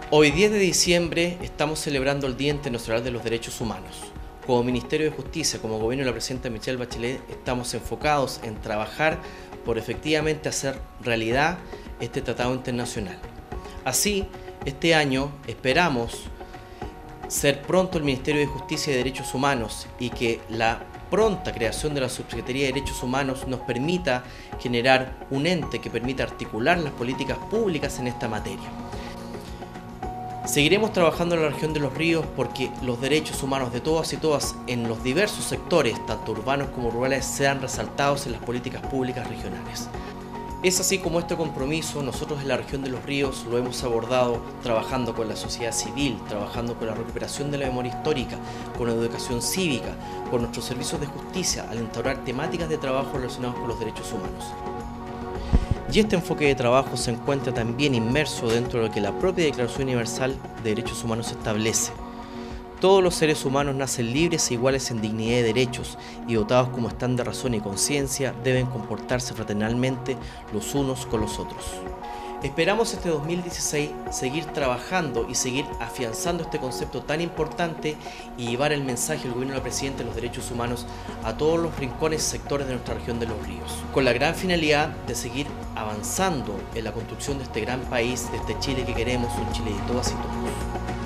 Hoy 10 de diciembre estamos celebrando el Día Internacional de los Derechos Humanos. Como Ministerio de Justicia, como gobierno de la presidenta Michelle Bachelet, estamos enfocados en trabajar por efectivamente hacer realidad este tratado internacional. Así, este año esperamos ser pronto el Ministerio de Justicia y Derechos Humanos y que la pronta creación de la Subsecretaría de Derechos Humanos nos permita generar un ente que permita articular las políticas públicas en esta materia. Seguiremos trabajando en la región de Los Ríos porque los derechos humanos de todas y todas en los diversos sectores, tanto urbanos como rurales, sean resaltados en las políticas públicas regionales. Es así como este compromiso nosotros en la región de Los Ríos lo hemos abordado trabajando con la sociedad civil, trabajando con la recuperación de la memoria histórica, con la educación cívica, con nuestros servicios de justicia, al instaurar temáticas de trabajo relacionadas con los derechos humanos. Y este enfoque de trabajo se encuentra también inmerso dentro de lo que la propia Declaración Universal de Derechos Humanos establece. Todos los seres humanos nacen libres e iguales en dignidad y derechos, y dotados como están de razón y conciencia, deben comportarse fraternalmente los unos con los otros. Esperamos este 2016 seguir trabajando y seguir afianzando este concepto tan importante y llevar el mensaje del gobierno de la presidenta de los derechos humanos a todos los rincones y sectores de nuestra región de Los Ríos, con la gran finalidad de seguir avanzando en la construcción de este gran país, de este Chile que queremos, un Chile de todas y todos.